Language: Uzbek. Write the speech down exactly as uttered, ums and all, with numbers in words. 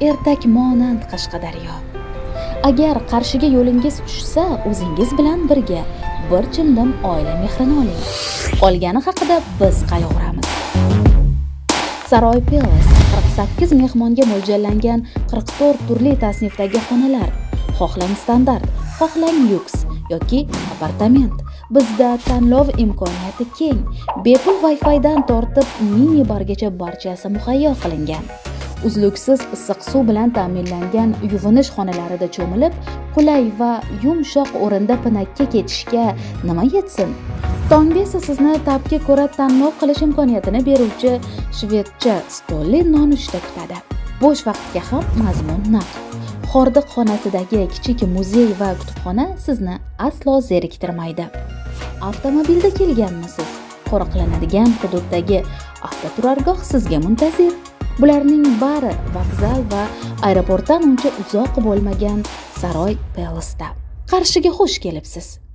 ertak monand Qashqadaryo. Agar Qarshiga yo'lingiz tushsa, o'zingiz bilan birga bir chimdim oila mehrini oling. Qolgani haqida biz qayg'uramiz. Saroy Palace qirq sakkiz mehmonga mo'ljallangan qirq to'rt turli tasnifdagi xonalar. Xohlang standart, xohlang lyuks yoki apartament. Bizda tanlov imkoniyati keng. Bepul Wi-Fi dan tortib mini bargacha barchasi muhayyo qilingan. Uzluksiz issiq suv bilan ta'minlangan yuvinish xonalarida cho'milib, qulay va yumshoq o'rinda pinakka ketishga nima yetsin? Tongda esa sizni tabga ko'ra tanlov qilish imkoniyatini beruvchi shvedcha stolli nonushta kutadi. Bo'sh vaqtga ham mazmun naq. Hordiq xonasidagi kichik muzey va kutubxona sizni aslo zeriktirmaydi. Avtomobilda kelganmisiz? Qo'riqlanadigan hududdagi avtoturargoh sizga muntazir. Bularning bari vokzal va aeroportdan uncha uzoq bo'lmagan Saroy Palace'da. Qarshiga xush kelibsiz.